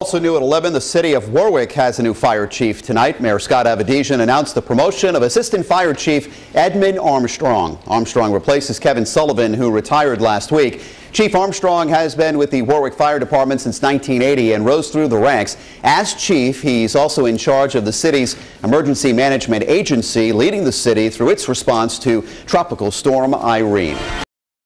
Also new at 11, the city of Warwick has a new fire chief tonight. Mayor Scott Avedisian announced the promotion of Assistant Fire Chief Edmund Armstrong. Armstrong replaces Kevin Sullivan, who retired last week. Chief Armstrong has been with the Warwick Fire Department since 1980 and rose through the ranks. As chief, he's also in charge of the city's emergency management agency, leading the city through its response to Tropical Storm Irene.